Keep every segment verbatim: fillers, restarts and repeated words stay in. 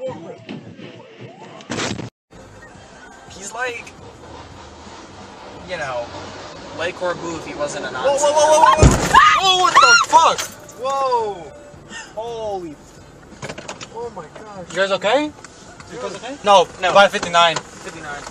He's like, you know, Lake Corbu if he wasn't a Nazi. Whoa, whoa, whoa, whoa, whoa! Whoa, what the fuck? Whoa! Holy. Oh my gosh. You guys okay? You guys okay? No, No. five fifty-nine. fifty-nine.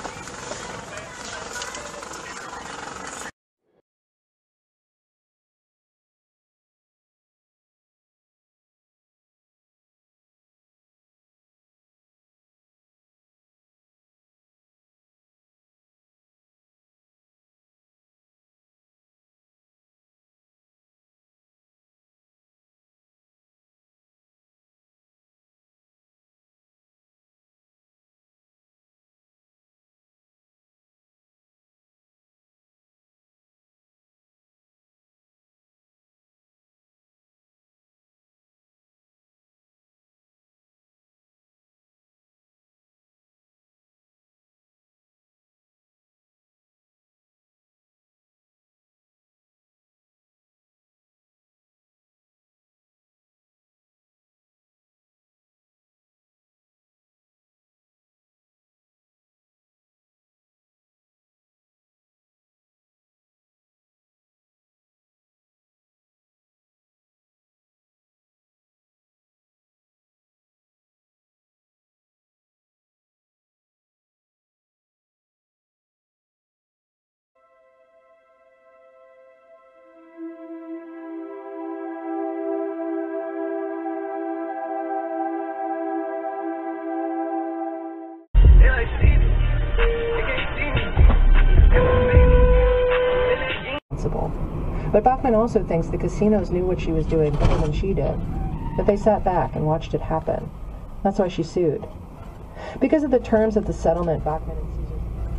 But Bachman also thinks the casinos knew what she was doing better than she did, that they sat back and watched it happen. That's why she sued. Because of the terms of the settlement, Bachman and Caesar...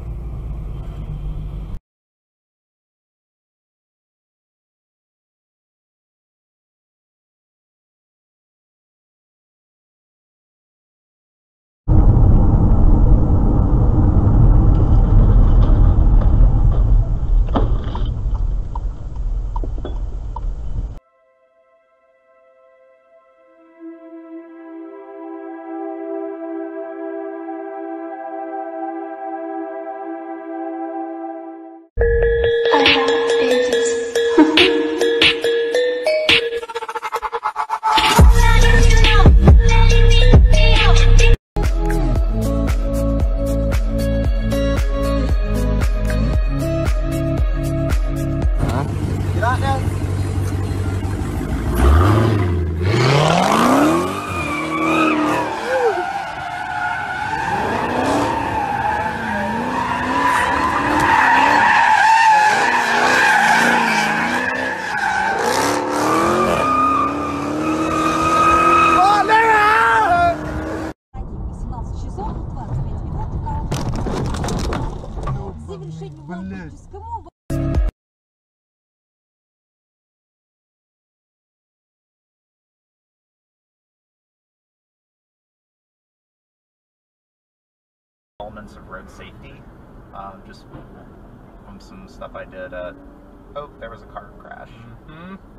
Elements of road safety, um, just from some stuff I did at, oh, there was a car crash. Mm-hmm.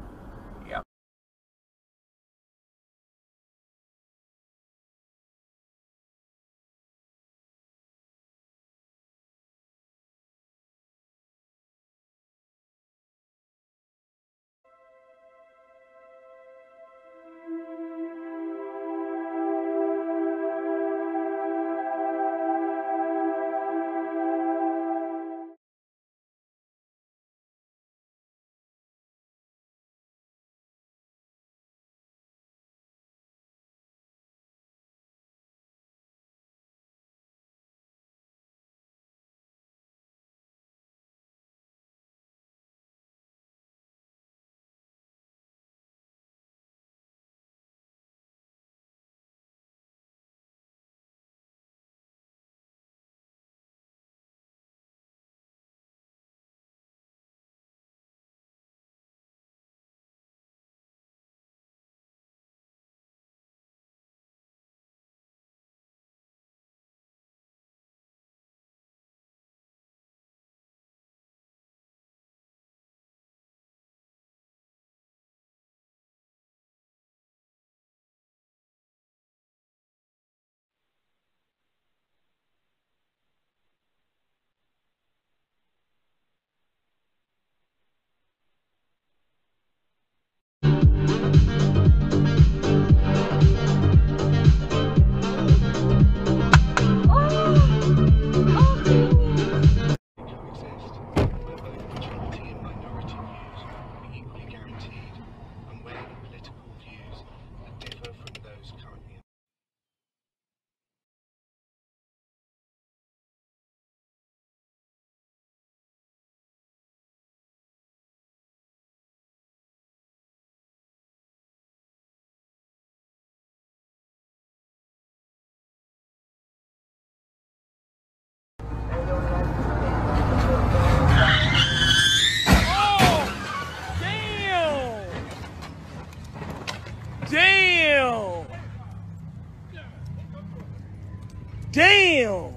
Damn!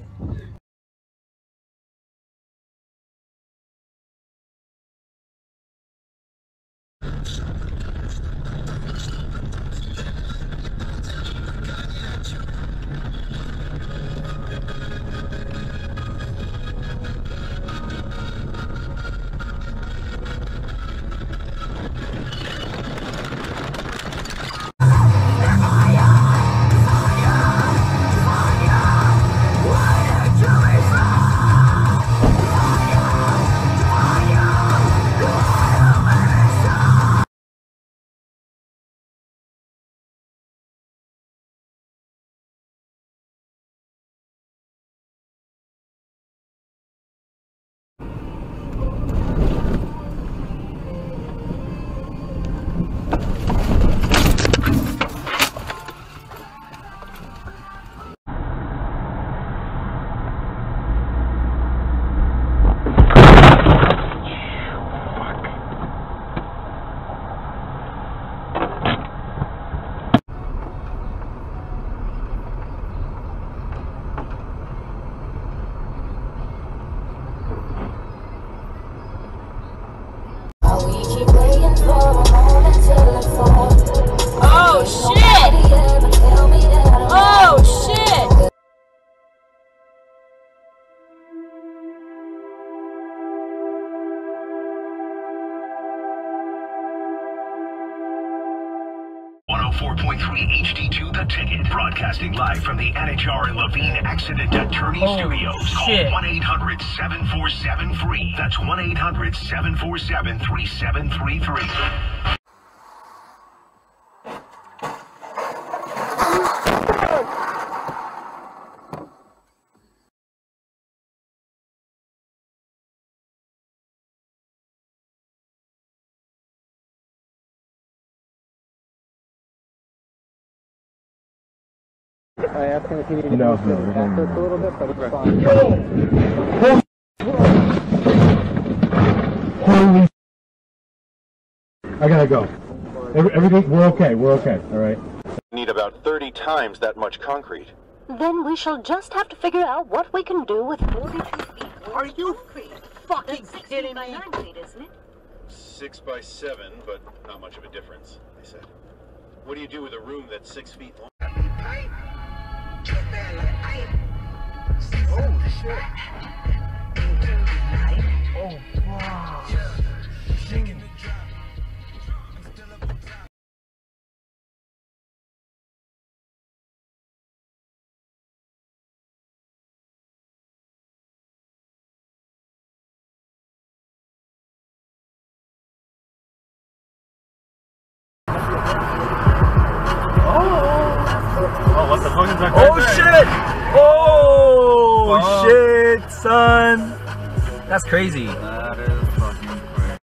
Oh shit! Oh shit! one oh four point three H D two The Ticket, broadcasting live from the N H R and Levine Accident Attorney Oh, Studios. shit. Call one eight hundred seven four seven free. That's one eight hundred seven four seven three seven three three. I asked him if he needed No, to no, move no, no, backwards no. a little bit, but it's fine. Holy! I gotta go. Every, everything, we're okay, we're okay, alright? Need about thirty times that much concrete. Then we shall just have to figure out what we can do with forty-two feet. Are you fucking That's kidding by me? nine feet, isn't it? Six by seven, but not much of a difference, they said. What do you do with a room that's six feet long? Oh shit. Oh wow. Singing. Oh, what the fuck is that? Oh shit! Oh shit, son! That's crazy. That is fucking crazy.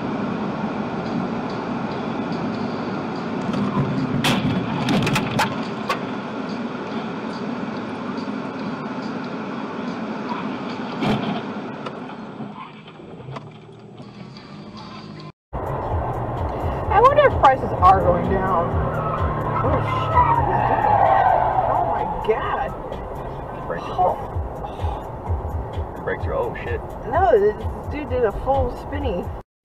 I wonder if prices are going down. Oh shit. Oh my god. Oh, Breakthrough. Oh shit. no, this dude did a full spinny.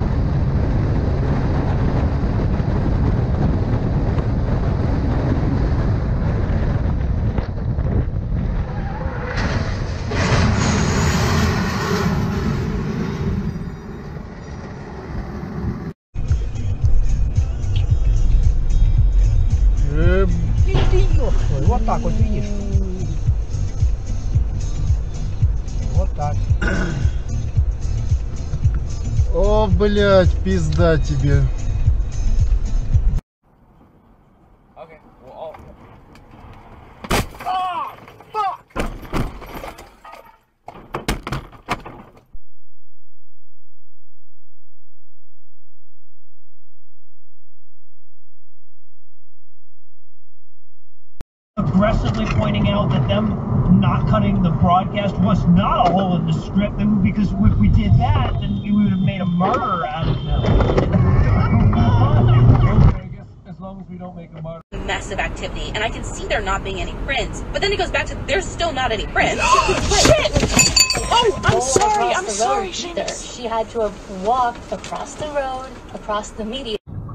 Вот так вот, видишь? Вот так. О, блядь, пизда тебе. Okay. Well, all. Oh fuck! Aggressively pointing out that them not cutting the broadcast was not a hole in the script, and because if we did that, then we would have made a murderer out of them. Okay, I guess as long as we don't make a murder. massive activity, and I can see there not being any prints. But then it goes back to there's still not any prints. Shit! Oh, I'm sorry. I'm the sorry. road either. She had to have walked across the road, across the median.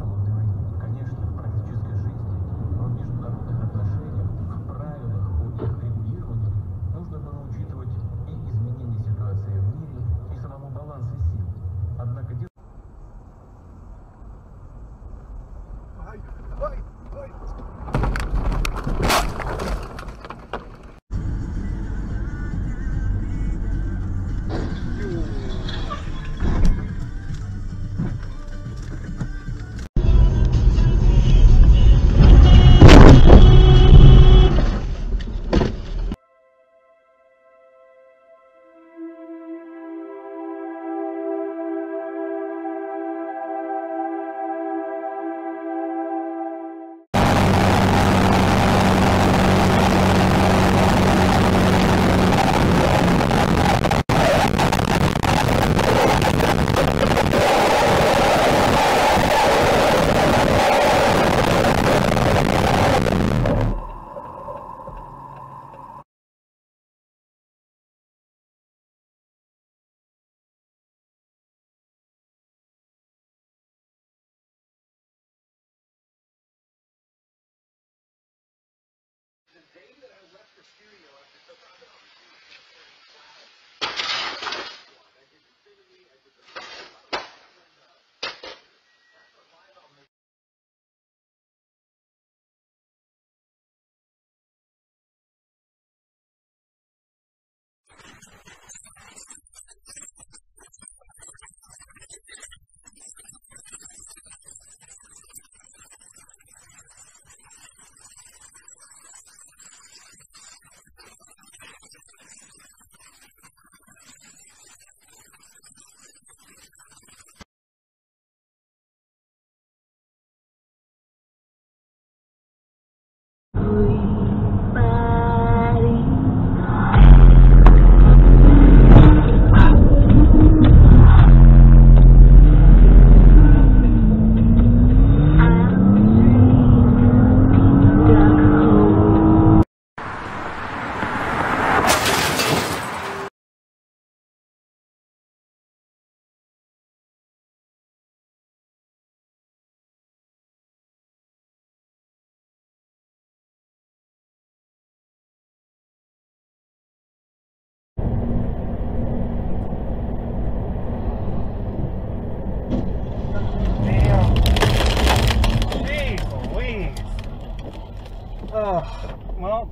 Oh, well.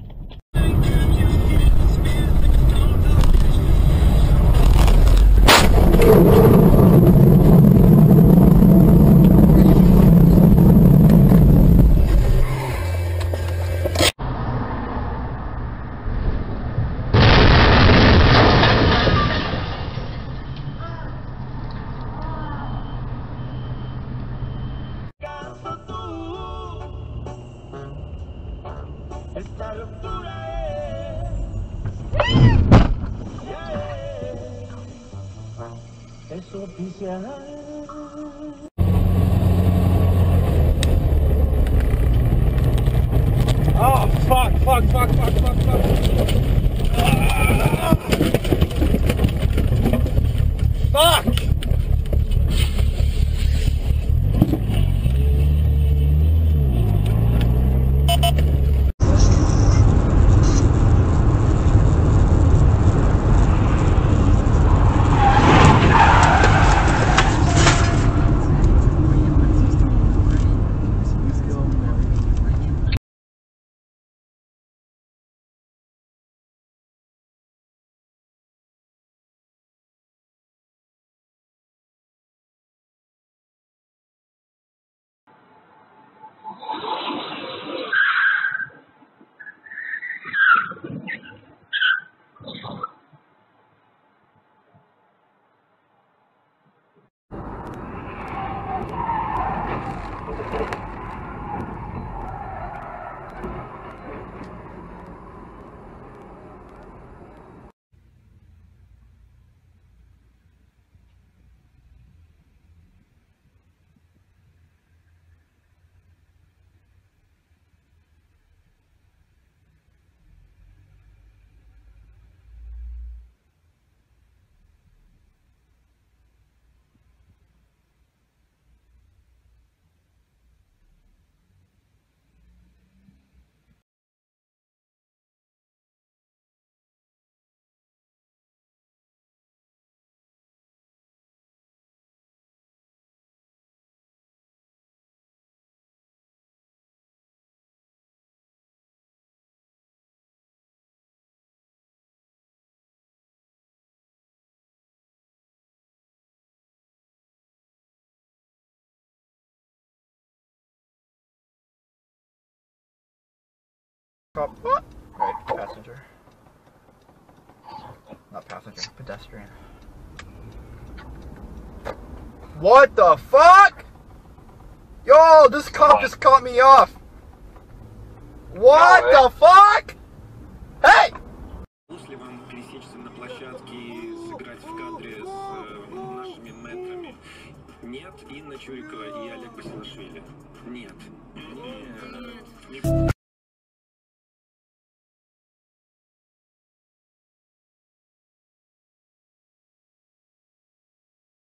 Esta locura es, es oficial. Oh, fuck, fuck, fuck, fuck, fuck, fuck. Ah! Fuck! Cop. Right, passenger. Not passenger, pedestrian. What the fuck? Yo, this cop just cut me off. What the fuck? Hey! Если вам пересечься на площадке и сыграть в кадре с э, нашими мэтрами? Нет, Инна Чурикова и Олег Басилашвили. Нет.